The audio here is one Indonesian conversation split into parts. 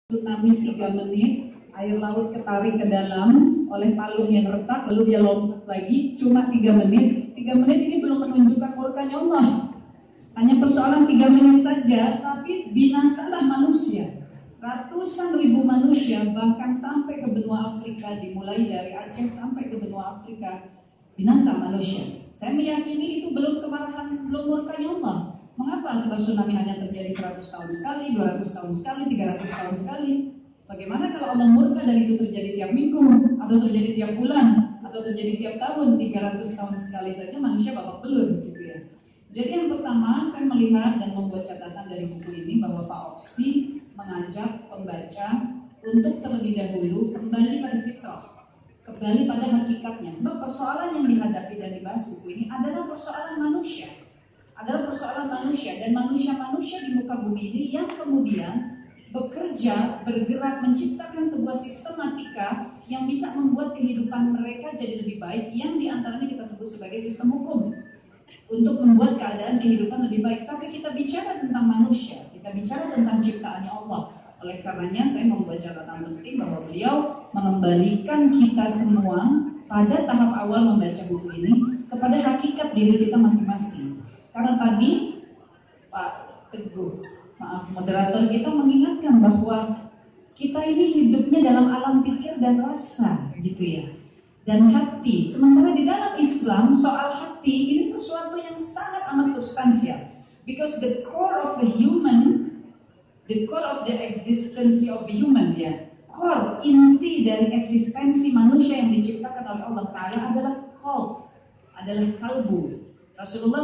tsunami 3 menit, air laut ketarik ke dalam oleh palung yang retak, lalu dia lompat lagi, cuma 3 menit. 3 menit ini belum menunjukkan murkanya Allah. Hanya persoalan 3 menit saja, tapi binasalah manusia. Ratusan ribu manusia, bahkan sampai ke benua Afrika, dimulai dari Aceh sampai ke benua Afrika, binasa manusia. Saya meyakini itu belum kemarahan, belum murkanya Allah. Mengapa? Sebab tsunami hanya terjadi 100 tahun sekali, 200 tahun sekali, 300 tahun sekali. Bagaimana kalau Allah murka dan itu terjadi tiap minggu, atau terjadi tiap bulan, atau terjadi tiap tahun, 300 tahun sekali saja manusia babak belur gitu ya. Jadi yang pertama saya melihat dan membuat catatan dari buku ini bahwa Pak Oksi mengajak pembaca untuk terlebih dahulu kembali pada fitrah, kembali pada hakikatnya. Sebab persoalan yang dihadapi dan dibahas buku ini adalah persoalan manusia. Adalah persoalan manusia dan manusia-manusia di muka bumi ini yang kemudian bekerja, bergerak, menciptakan sebuah sistematika yang bisa membuat kehidupan mereka jadi lebih baik, yang diantaranya kita sebut sebagai sistem hukum, untuk membuat keadaan kehidupan lebih baik. Tapi kita bicara tentang manusia, kita bicara tentang ciptaannya Allah. Oleh karenanya saya membuat catatan penting bahwa beliau mengembalikan kita semua pada tahap awal membaca buku ini kepada hakikat diri kita masing-masing. Karena tadi Pak Teguh, moderator kita mengingatkan bahwa kita ini hidupnya dalam alam pikir dan rasa gitu ya, dan hati. Sementara di dalam Islam soal hati ini sesuatu yang sangat amat substansial, because the core of the human, the core of the existence of the human ya, core, inti dari eksistensi manusia yang diciptakan oleh Allah Ta'ala adalah qalb, adalah kalbu. Rasulullah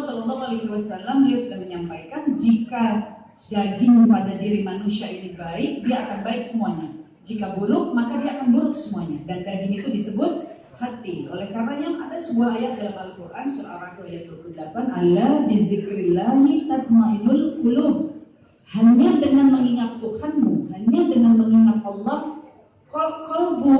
SAW beliau sudah menyampaikan, jika daging pada diri manusia ini baik, dia akan baik semuanya. Jika buruk, maka dia akan buruk semuanya. Dan daging itu disebut hati. Oleh karenanya ada sebuah ayat dalam Al-Quran surah Ar-Ra'd ayat 28, "Ala bizikrillahi tatma'innul qulub." Hanya dengan mengingat Tuhanmu, hanya dengan mengingat Allah, kalb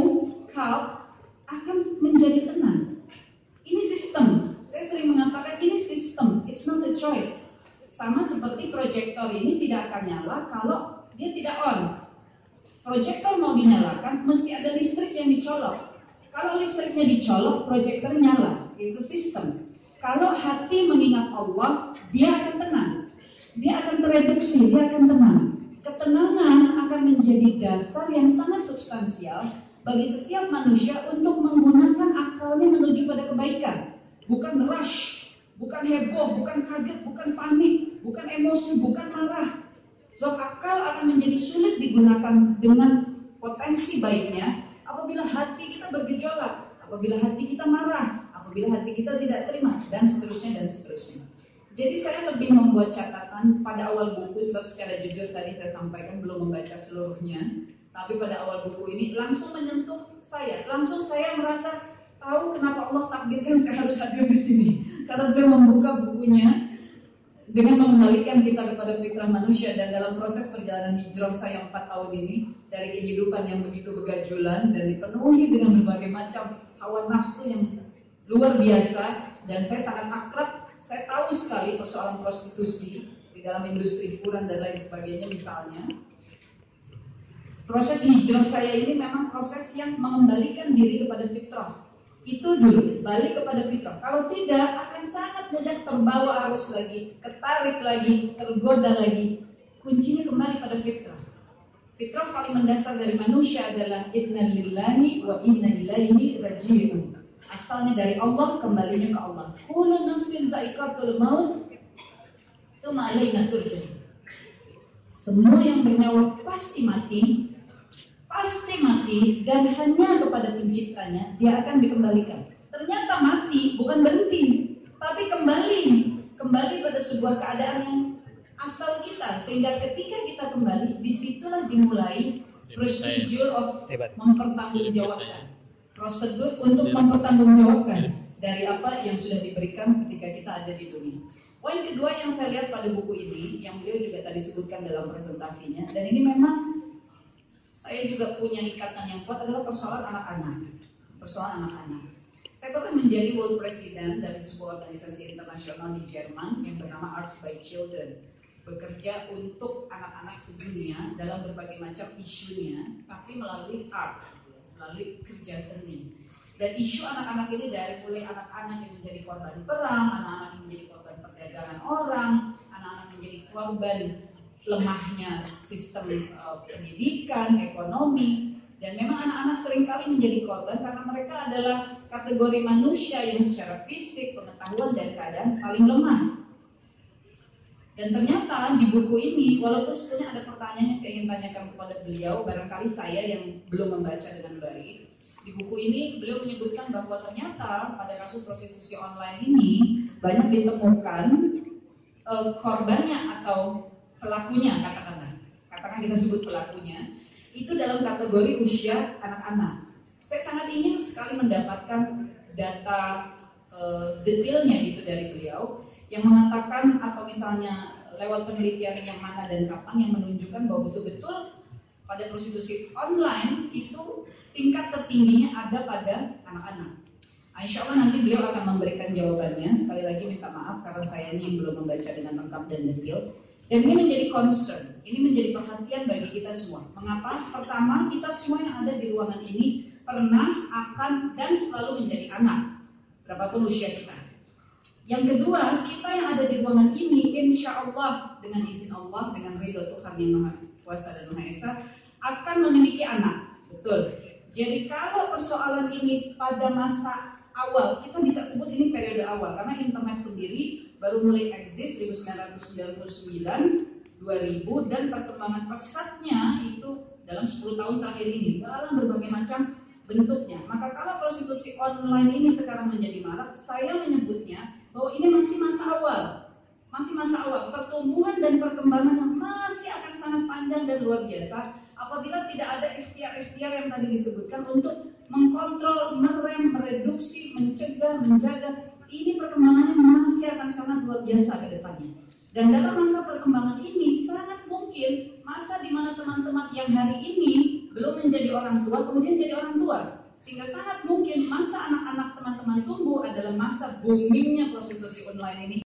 akan menjadi tenang. Ini sistem. Saya sering mengatakan ini sistem, it's not a choice. Sama seperti proyektor ini tidak akan nyala kalau dia tidak on. Proyektor mau dinyalakan, mesti ada listrik yang dicolok. Kalau listriknya dicolok, proyektor nyala. It's a system. Kalau hati mengingat Allah, dia akan tenang. Dia akan tereduksi, dia akan tenang. Ketenangan akan menjadi dasar yang sangat substansial bagi setiap manusia untuk menggunakan akalnya menuju pada kebaikan. Bukan rush, bukan heboh, bukan kaget, bukan panik, bukan emosi, bukan marah. Sebab akal akan menjadi sulit digunakan dengan potensi baiknya apabila hati kita bergejolak, apabila hati kita marah, apabila hati kita tidak terima, dan seterusnya dan seterusnya. Jadi saya lebih membuat catatan pada awal buku, sebab secara jujur tadi saya sampaikan belum membaca seluruhnya. Tapi pada awal buku ini langsung menyentuh saya, langsung saya merasa tahu kenapa Allah takdirkan saya harus hadir di sini. Karena beliau membuka bukunya dengan mengembalikan kita kepada fitrah manusia, dan dalam proses perjalanan hijrah saya 4 tahun ini, dari kehidupan yang begitu begajulan dan dipenuhi dengan berbagai macam hawa nafsu yang luar biasa, dan saya sangat akrab, saya tahu sekali persoalan prostitusi di dalam industri hiburan dan lain sebagainya misalnya. Proses hijrah saya ini memang proses yang mengembalikan diri kepada fitrah. Itu dulu, balik kepada fitrah. Kalau tidak, akan sangat mudah terbawa arus lagi, ketarik lagi, tergoda lagi. Kuncinya kembali pada fitrah. Fitrah paling mendasar dari manusia adalah inna lillahi wa inna ilaihi raji'un. Asalnya dari Allah, kembalinya ke Allah. Kullu nafsin za'iqatul maut, tsumma ilaina turja'un. Semua yang bernyawa pasti mati, dan hanya kepada penciptanya dia akan dikembalikan. Ternyata mati bukan berhenti, tapi kembali pada sebuah keadaan yang asal kita, sehingga ketika kita kembali, disitulah dimulai prosedur of mempertanggungjawabkan, prosedur untuk mempertanggungjawabkan dari apa yang sudah diberikan ketika kita ada di dunia. Poin kedua yang saya lihat pada buku ini, yang beliau juga tadi sebutkan dalam presentasinya, dan ini memang saya juga punya ikatan yang kuat, adalah persoalan anak-anak. Saya pernah menjadi World President dari sebuah organisasi internasional di Jerman yang bernama Arts by Children. bekerja untuk anak-anak sedunia dalam berbagai macam isunya, tapi melalui art, melalui kerja seni. Dan isu anak-anak ini dari mulai anak-anak yang menjadi korban perang, anak-anak yang menjadi korban perdagangan orang, anak-anak menjadi korban lemahnya sistem pendidikan, ekonomi. Dan memang anak-anak seringkali menjadi korban karena mereka adalah kategori manusia yang secara fisik, pengetahuan, dan keadaan paling lemah. Dan ternyata di buku ini, walaupun sebetulnya ada pertanyaan yang saya ingin tanyakan kepada beliau, barangkali saya yang belum membaca dengan baik. Di buku ini beliau menyebutkan bahwa ternyata pada kasus prostitusi online ini banyak ditemukan korbannya atau pelakunya, katakan kita sebut pelakunya, itu dalam kategori usia anak-anak. Saya sangat ingin sekali mendapatkan data detailnya gitu dari beliau yang mengatakan atau misalnya lewat penelitian yang mana dan kapan yang menunjukkan bahwa betul-betul pada prostitusi online itu tingkat tertingginya ada pada anak-anak. Insya Allah nanti beliau akan memberikan jawabannya. Sekali lagi minta maaf karena saya ini belum membaca dengan lengkap dan detail. Dan ini menjadi concern, ini menjadi perhatian bagi kita semua. Mengapa? Pertama, kita semua yang ada di ruangan ini pernah, akan, dan selalu menjadi anak, berapapun usia kita. Yang kedua, kita yang ada di ruangan ini, insya Allah dengan izin Allah, dengan ridho Tuhan yang Maha Kuasa dan Maha Esa, akan memiliki anak. Betul. Jadi kalau persoalan ini pada masa awal, kita bisa sebut ini periode awal, karena internet sendiri baru mulai eksis 1999, 2000, dan perkembangan pesatnya itu dalam 10 tahun terakhir ini dalam berbagai macam bentuknya. Maka kalau prostitusi online ini sekarang menjadi marak, saya menyebutnya bahwa ini masih masa awal. Masih masa awal, pertumbuhan dan perkembangannya masih akan sangat panjang dan luar biasa apabila tidak ada ikhtiar-ikhtiar yang tadi disebutkan untuk mengkontrol, merem, mereduksi, mencegah, menjaga. Ini perkembangannya masih akan sangat luar biasa ke depannya. Dan dalam masa perkembangan ini sangat mungkin masa di mana teman-teman yang hari ini belum menjadi orang tua kemudian jadi orang tua. Sehingga sangat mungkin masa anak-anak teman-teman tumbuh adalah masa boomingnya prostitusi online ini.